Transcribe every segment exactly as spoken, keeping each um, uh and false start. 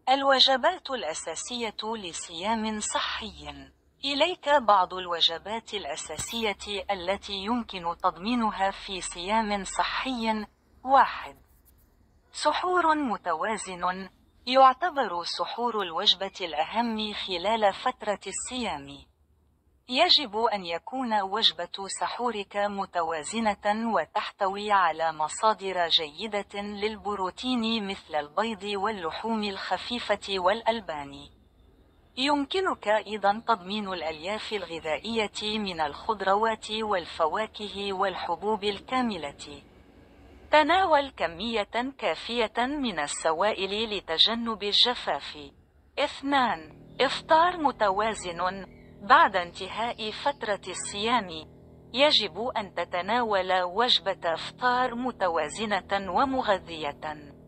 الوجبات الأساسية لصيام صحي. إليك بعض الوجبات الأساسية التي يمكن تضمينها في صيام صحي. واحد. سحور متوازن. يعتبر سحور الوجبة الأهم خلال فترة الصيام. يجب أن يكون وجبة سحورك متوازنة وتحتوي على مصادر جيدة للبروتين مثل البيض واللحوم الخفيفة والألبان. يمكنك أيضا تضمين الألياف الغذائية من الخضروات والفواكه والحبوب الكاملة. تناول كمية كافية من السوائل لتجنب الجفاف. اثنان. إفطار متوازن. بعد انتهاء فترة الصيام، يجب أن تتناول وجبة إفطار متوازنة ومغذية.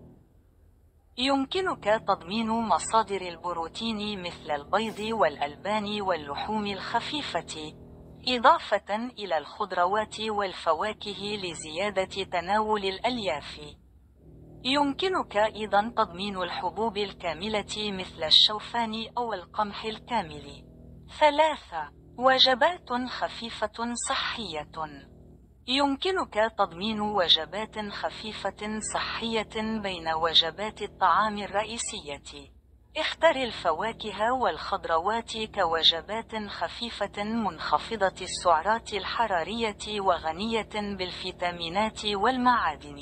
يمكنك تضمين مصادر البروتين مثل البيض والألبان واللحوم الخفيفة، إضافة إلى الخضروات والفواكه لزيادة تناول الألياف. يمكنك أيضا تضمين الحبوب الكاملة مثل الشوفان أو القمح الكامل. ثلاثة. وجبات خفيفة صحية. يمكنك تضمين وجبات خفيفة صحية بين وجبات الطعام الرئيسية. اختر الفواكه والخضروات كوجبات خفيفة منخفضة السعرات الحرارية وغنية بالفيتامينات والمعادن.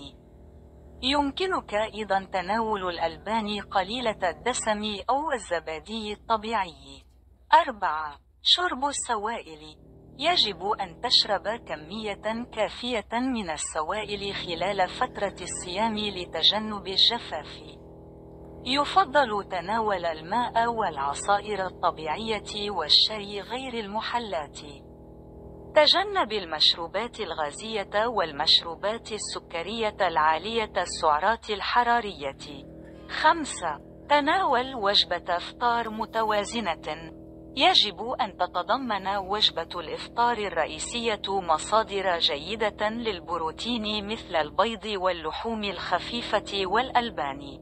يمكنك أيضا تناول الألبان قليلة الدسم أو الزبادي الطبيعي. أربعة. شرب السوائل. يجب أن تشرب كمية كافية من السوائل خلال فترة الصيام لتجنب الجفاف. يفضل تناول الماء والعصائر الطبيعية والشاي غير المحلات. تجنب المشروبات الغازية والمشروبات السكرية العالية السعرات الحرارية. خمسة. تناول وجبة إفطار متوازنة. يجب أن تتضمن وجبة الإفطار الرئيسية مصادر جيدة للبروتين مثل البيض واللحوم الخفيفة والألبان.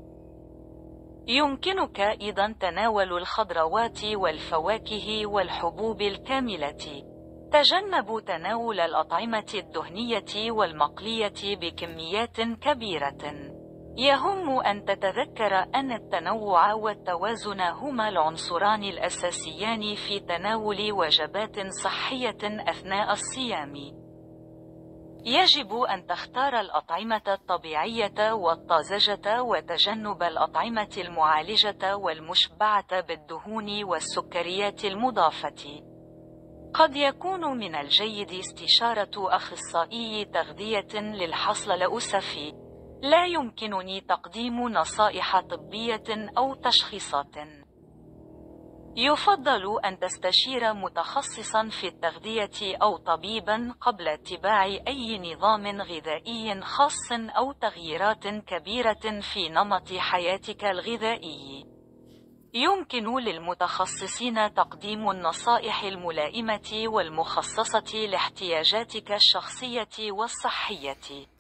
يمكنك أيضا تناول الخضروات والفواكه والحبوب الكاملة. تجنب تناول الأطعمة الدهنية والمقلية بكميات كبيرة. يهم أن تتذكر أن التنوع والتوازن هما العنصران الأساسيان في تناول وجبات صحية أثناء الصيام. يجب أن تختار الأطعمة الطبيعية والطازجة وتجنب الأطعمة المعالجة والمشبعة بالدهون والسكريات المضافة. قد يكون من الجيد استشارة أخصائي تغذية للحصل للأسف لا يمكنني تقديم نصائح طبية أو تشخيصات. يفضل أن تستشير متخصصا في التغذية أو طبيبا قبل اتباع أي نظام غذائي خاص أو تغييرات كبيرة في نمط حياتك الغذائي. يمكن للمتخصصين تقديم النصائح الملائمة والمخصصة لاحتياجاتك الشخصية والصحية.